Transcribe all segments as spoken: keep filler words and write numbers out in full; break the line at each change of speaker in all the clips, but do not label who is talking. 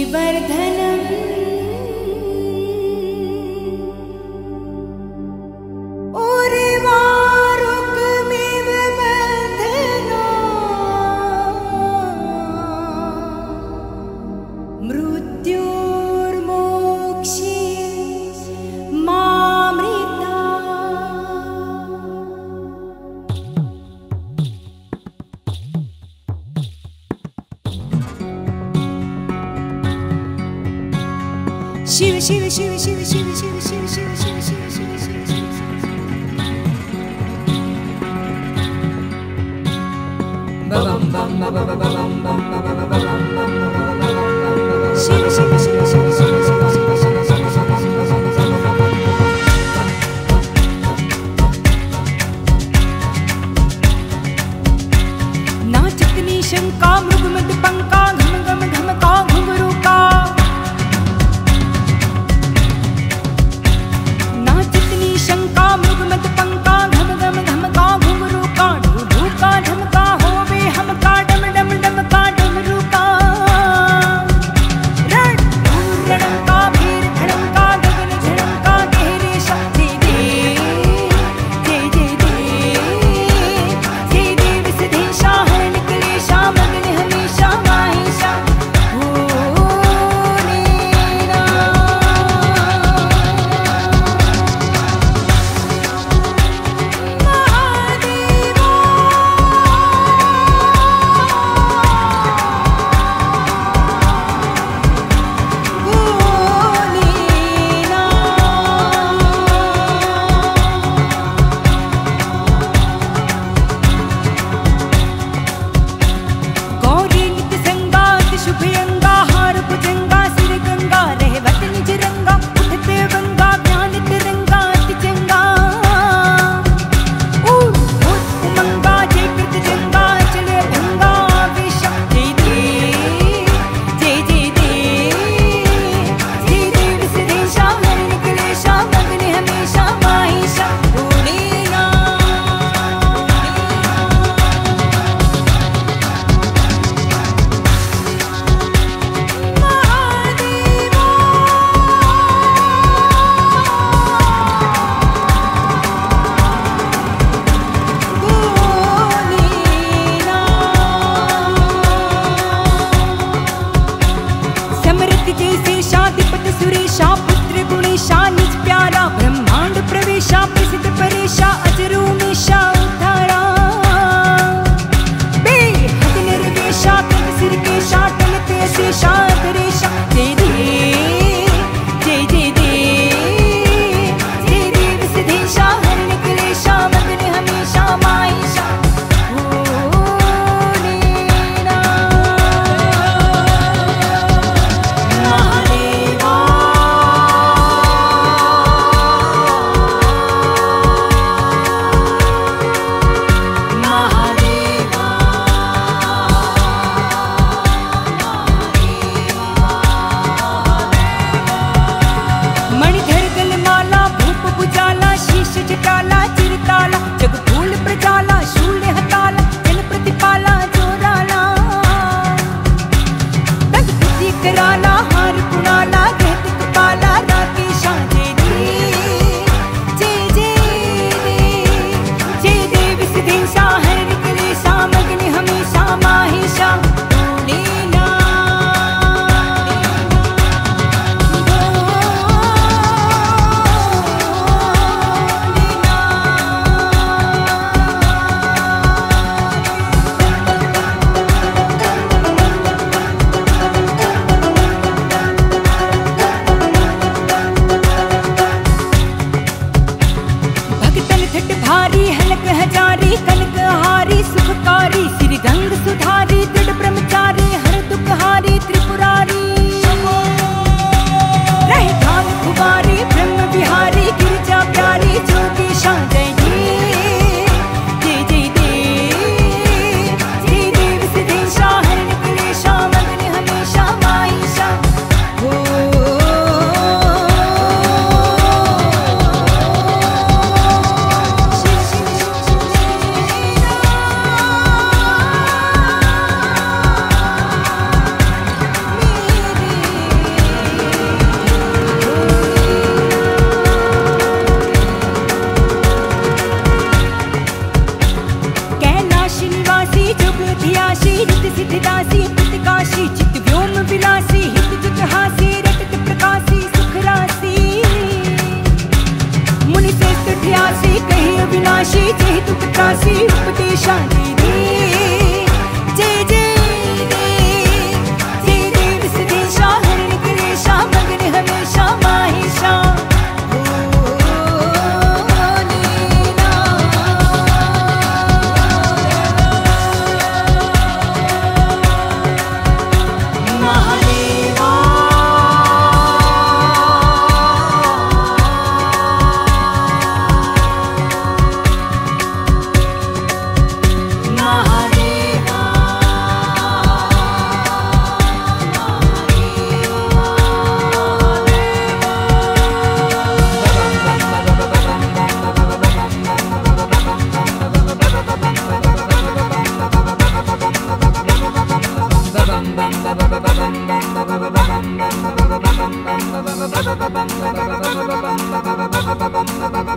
श्रीवर्धनम् उर्वारुकमिव बन्धना मृत्युर्मोक्षे मामृता। शिव शिव शिव शिव शिव शिव शिव शिव शिव शिव शिव शिव बम बम बम बम बम शिव शिव शिव शिव शिव शिव नाचतनी शंका मृगमद पंका घम घम घमका घुंघरू का। नाचतनी शंका मृगमद पंका घम घम घमका घुंघरू का। ढू का ढमका होवे हमका डम डम डमका डमरू का। रण रणका भीर धड़का गगन झड़का गहरे शक्ति दे दे दे दे दे दे विसदेशा है निकले शा मगन हमेशा माहेशा।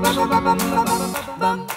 bum bum bum bum bum bum.